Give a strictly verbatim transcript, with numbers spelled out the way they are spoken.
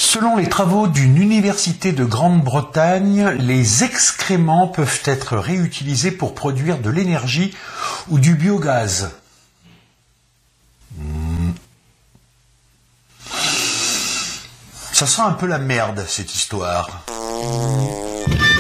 Selon les travaux d'une université de Grande-Bretagne, les excréments peuvent être réutilisés pour produire de l'énergie ou du biogaz. Mmh. Ça sent un peu la merde, cette histoire.